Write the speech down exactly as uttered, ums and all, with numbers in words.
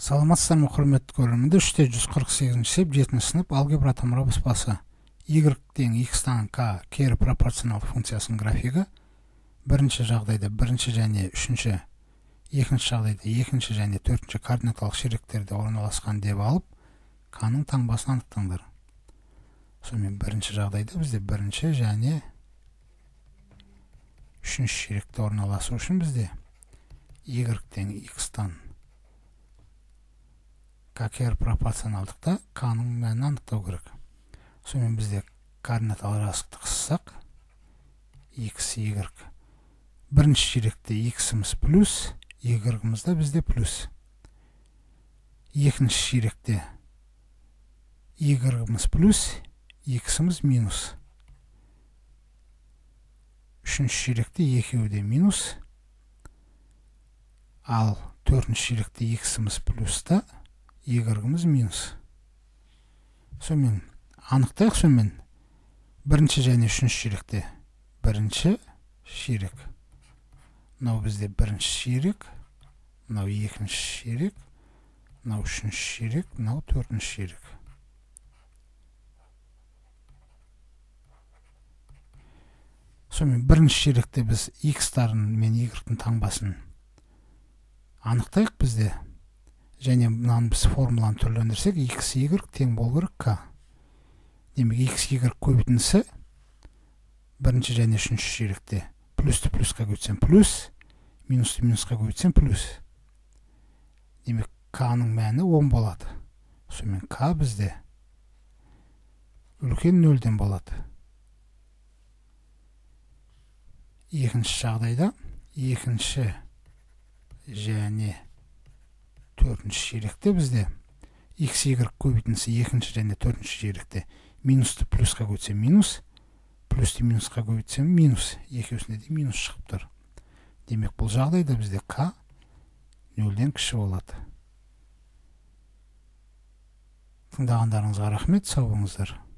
Саламатсыздар ма, құрметті көрермендер? үш те жүз қырық сегізінші сеп жетінші сынып алгебра тамыры баспасы. Y тең x-тан k кері пропорционал функциясының графигі бірінші жағдайда бірінші және үшінші, екінші жағдайда екінші және төртінші координаталық ширектерде орналасқан деп алып, k-ның таңбасын анықтаңдар. Сонымен бірінші жағдайда бізде бірінші және үшінші ширекте орналасу үшін бізде y тең x-тан k кері пропорционалдықта k-ның мәнін анықтау керек. Сонымен бізде координаталық жазықтықты қыссақ, x, y. Бірінші ширекте x-іміз плюс, y-імізді бізде плюс. Екінші ширекте y-іміз плюс, x-іміз минус. Үшінші ширекте екеуі минус. Ал төртінші ширекте x-іміз плюста, y-іміз минус. Сонымен анықтайық. Сонымен бірінші және үшінші ширекте бірінші ширек. Мынау бізде бірінші ширек, мынау екінші ширек, мынау үшінші ширек, мынау төртінші ширек. Сонымен бірінші ширекте біз x-тарын мен y-тың таңбасын анықтайық бізде. Және мынаны біз формуланы түрлендірсек, x, y тең болу керек k. Демек, x, y көбейтіндісі бірінші және үшінші ширекте плюсті плюсқа көбейтсем плюс, минусты минусқа көбейтсем плюс. Демек, k-ның мәні он болады. Сонымен k бізде үлкен нөлден болады. Екінші жағдайда екінші және төртінші ширекте бізде x, y көбейтіндісі екінші және төртінші ширекте минусты плюсқа көбейтсем минус, плюсті минусқа көбейтсем минус, екеуісінде де минус шығып тұр. Демек, бұл жағдайда бізде k нөлден кіші болады. Тыңдағандарыңызға рахмет, сау болыңыздар.